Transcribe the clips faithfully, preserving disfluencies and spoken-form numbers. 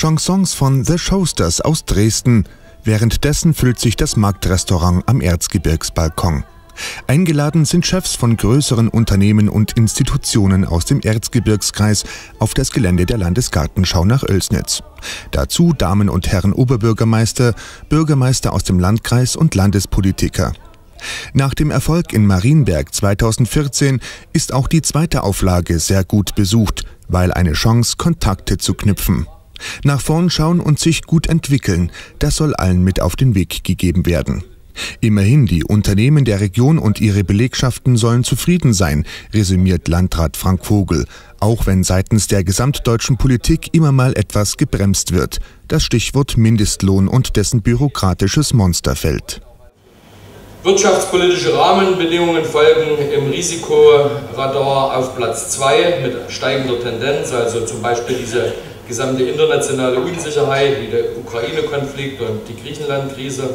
Chansons von The Showsters aus Dresden. Währenddessen füllt sich das Marktrestaurant am Erzgebirgsbalkon. Eingeladen sind Chefs von größeren Unternehmen und Institutionen aus dem Erzgebirgskreis auf das Gelände der Landesgartenschau nach Oelsnitz. Dazu Damen und Herren Oberbürgermeister, Bürgermeister aus dem Landkreis und Landespolitiker. Nach dem Erfolg in Marienberg zweitausendvierzehn ist auch die zweite Auflage sehr gut besucht, weil eine Chance, Kontakte zu knüpfen. Nach vorn schauen und sich gut entwickeln, das soll allen mit auf den Weg gegeben werden. Immerhin, die Unternehmen der Region und ihre Belegschaften sollen zufrieden sein, resümiert Landrat Frank Vogel, auch wenn seitens der gesamtdeutschen Politik immer mal etwas gebremst wird. Das Stichwort Mindestlohn und dessen bürokratisches Monster fällt. Wirtschaftspolitische Rahmenbedingungen folgen im Risikoradar auf Platz zwei mit steigender Tendenz, also zum Beispiel diese gesamte internationale Unsicherheit wie der Ukraine-Konflikt und die Griechenland-Krise.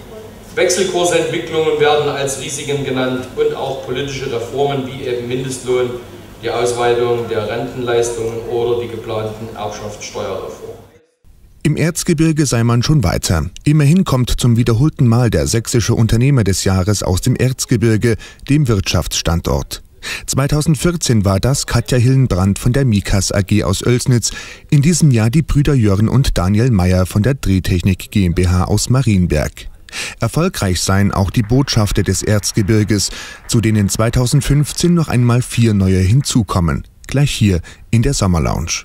Wechselkursentwicklungen werden als Risiken genannt und auch politische Reformen wie eben Mindestlohn, die Ausweitung der Rentenleistungen oder die geplanten Erbschaftssteuerreformen. Im Erzgebirge sei man schon weiter. Immerhin kommt zum wiederholten Mal der sächsische Unternehmer des Jahres aus dem Erzgebirge, dem Wirtschaftsstandort. zweitausendvierzehn war das Katja Hillenbrand von der Mikas A G aus Oelsnitz, in diesem Jahr die Brüder Jörn und Daniel Meyer von der Drehtechnik GmbH aus Marienberg. Erfolgreich seien auch die Botschafter des Erzgebirges, zu denen zweitausendfünfzehn noch einmal vier neue hinzukommen, gleich hier in der Sommerlounge.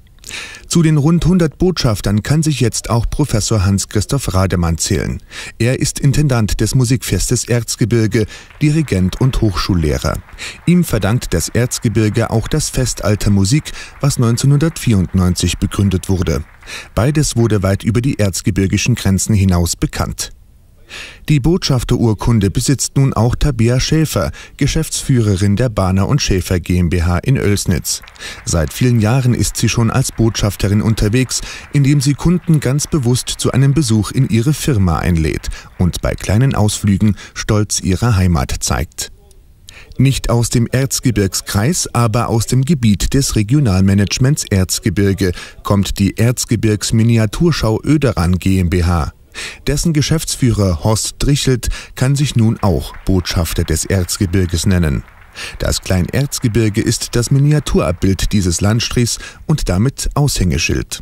Zu den rund hundert Botschaftern kann sich jetzt auch Professor Hans-Christoph Rademann zählen. Er ist Intendant des Musikfestes Erzgebirge, Dirigent und Hochschullehrer. Ihm verdankt das Erzgebirge auch das Fest Alter Musik, was neunzehnhundertvierundneunzig begründet wurde. Beides wurde weit über die erzgebirgischen Grenzen hinaus bekannt. Die Botschafterurkunde besitzt nun auch Tabea Schäfer, Geschäftsführerin der Bahner und Schäfer GmbH in Oelsnitz. Seit vielen Jahren ist sie schon als Botschafterin unterwegs, indem sie Kunden ganz bewusst zu einem Besuch in ihre Firma einlädt und bei kleinen Ausflügen Stolz ihrer Heimat zeigt. Nicht aus dem Erzgebirgskreis, aber aus dem Gebiet des Regionalmanagements Erzgebirge kommt die Erzgebirgsminiaturschau Oederan GmbH. Dessen Geschäftsführer Horst Drichelt kann sich nun auch Botschafter des Erzgebirges nennen. Das Kleinerzgebirge ist das Miniaturabbild dieses Landstrichs und damit Aushängeschild.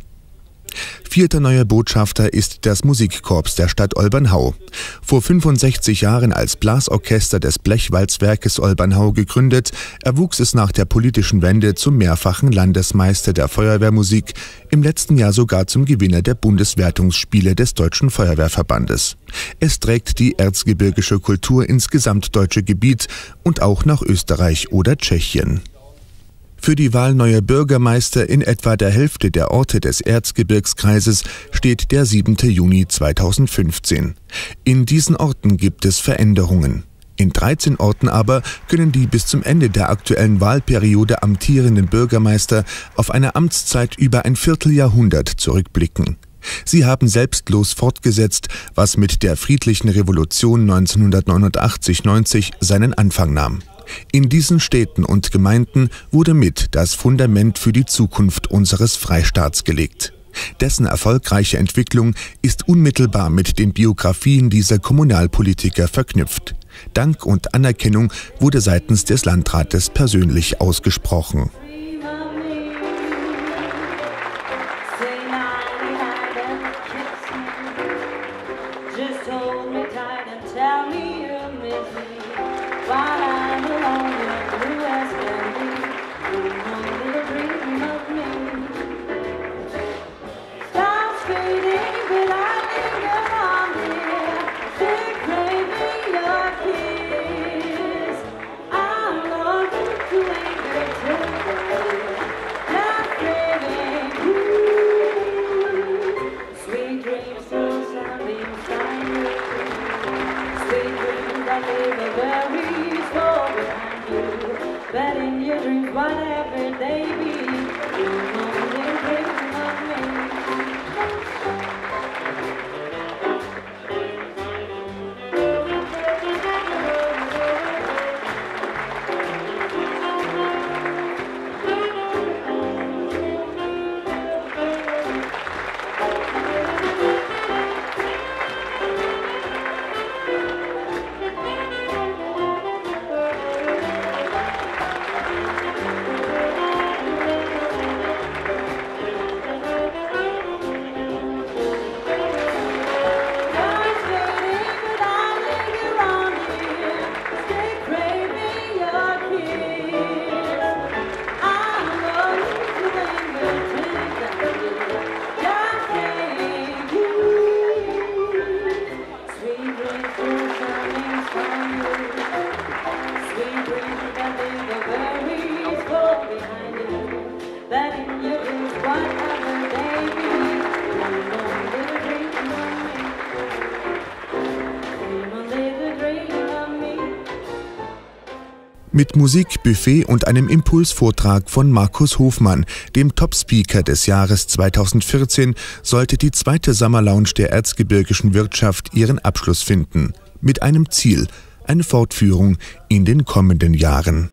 Vierter neuer Botschafter ist das Musikkorps der Stadt Olbernhau. Vor fünfundsechzig Jahren als Blasorchester des Blechwalzwerkes Olbernhau gegründet, erwuchs es nach der politischen Wende zum mehrfachen Landesmeister der Feuerwehrmusik, im letzten Jahr sogar zum Gewinner der Bundeswertungsspiele des Deutschen Feuerwehrverbandes. Es trägt die erzgebirgische Kultur ins gesamtdeutsche Gebiet und auch nach Österreich oder Tschechien. Für die Wahl neuer Bürgermeister in etwa der Hälfte der Orte des Erzgebirgskreises steht der siebente Juni zweitausendfünfzehn. In diesen Orten gibt es Veränderungen. In dreizehn Orten aber können die bis zum Ende der aktuellen Wahlperiode amtierenden Bürgermeister auf eine Amtszeit über ein Vierteljahrhundert zurückblicken. Sie haben selbstlos fortgesetzt, was mit der friedlichen Revolution neunzehnhundertneunundachtzig neunzig seinen Anfang nahm. In diesen Städten und Gemeinden wurde mit das Fundament für die Zukunft unseres Freistaats gelegt. Dessen erfolgreiche Entwicklung ist unmittelbar mit den Biografien dieser Kommunalpolitiker verknüpft. Dank und Anerkennung wurde seitens des Landrates persönlich ausgesprochen. Thank you. Mit Musik, Buffet und einem Impulsvortrag von Markus Hofmann, dem Top-Speaker des Jahres zweitausendvierzehn, sollte die zweite Summer Lounge der erzgebirgischen Wirtschaft ihren Abschluss finden. Mit einem Ziel: eine Fortführung in den kommenden Jahren.